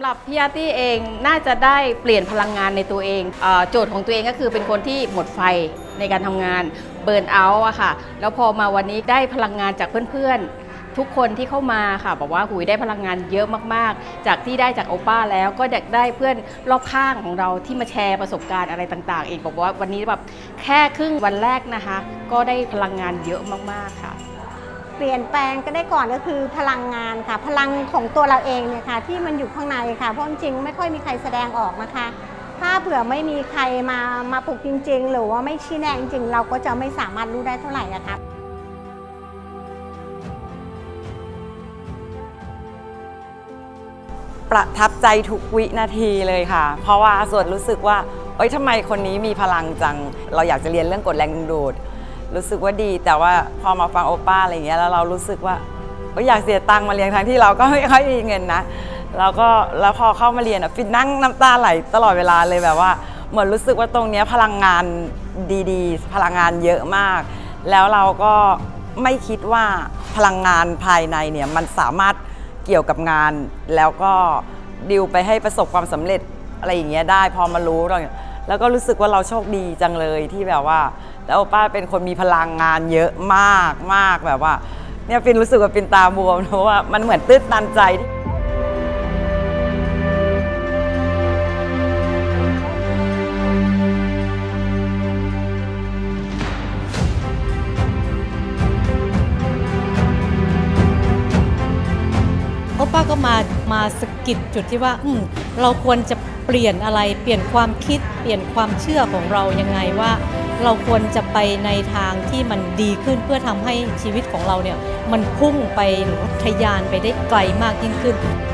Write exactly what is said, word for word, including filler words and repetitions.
หรับพี่อาร์ตี้เองน่าจะได้เปลี่ยนพลังงานในตัวเองเออโจทย์ของตัวเองก็คือเป็นคนที่หมดไฟในการทำงานเบิร์นเอาท์อะค่ะแล้วพอมาวันนี้ได้พลังงานจากเพื่อนๆทุกคนที่เข้ามาค่ะบอกว่าหุยได้พลังงานเยอะมากๆจากที่ได้จากโอป้าแล้วก็อยากได้เพื่อนรอบข้างของเราที่มาแชร์ประสบการณ์อะไรต่างๆอีกบอกว่าวันนี้แบบแค่ครึ่งวันแรกนะคะก็ได้พลังงานเยอะมากๆค่ะเปลี่ยนแปลงก็ได้ก่อนก็คือพลังงานค่ะพลังของตัวเราเองเนี่ยค่ะที่มันอยู่ข้างในค่ะเพราะจริงๆไม่ค่อยมีใครแสดงออกนะคะถ้าเผื่อไม่มีใครมามาปลุกจริงๆหรือว่าไม่ชี้แนะจริงๆเราก็จะไม่สามารถรู้ได้เท่าไหร่อะครับประทับใจทุกวินาทีเลยค่ะเพราะว่าส่วนรู้สึกว่าเอ้ยทำไมคนนี้มีพลังจังเราอยากจะเรียนเรื่องกฎแรงดึงดูดรู้สึกว่าดีแต่ว่าพอมาฟังโอป้าอะไรอย่างเงี้ยแล้วเรารู้สึกว่าอยากเสียตังค์มาเรียนทั้งที่เราก็ไม่ค่อยมีเงินนะแล้วก็แล้วพอเข้ามาเรียนอ่ะฟินนั่งน้ำตาไหลตลอดเวลาเลยแบบว่าเหมือนรู้สึกว่าตรงเนี้ยพลังงานดีๆพลังงานเยอะมากแล้วเราก็ไม่คิดว่าพลังงานภายในเนี่ยมันสามารถเกี่ยวกับงานแล้วก็ดิวไปให้ประสบความสำเร็จอะไรอย่างเงี้ยได้พอมารู้เราแล้วก็รู้สึกว่าเราโชคดีจังเลยที่แบบว่าแล้วโอป้าเป็นคนมีพลังงานเยอะมากมากแบบว่าเนี่ยฟินรู้สึกว่าฟินตาบวมเพราะว่ามันเหมือนตื้นตันใจโอป้าก็มามาสะกิดจุดที่ว่าอืมเราควรจะเปลี่ยนอะไรเปลี่ยนความคิดเปลี่ยนความเชื่อของเรายังไงว่าเราควรจะไปในทางที่มันดีขึ้นเพื่อทำให้ชีวิตของเราเนี่ยมันพุ่งไปหรือทะยานไปได้ไกลมากยิ่งขึ้น